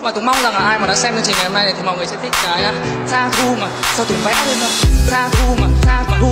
Và Tùng mong rằng là ai mà đã xem chương trình ngày hôm nay này thì mọi người sẽ thích cái Tha Thu mà sao Tùng vẽ lên thôi. Tha Thu mà Tha Thu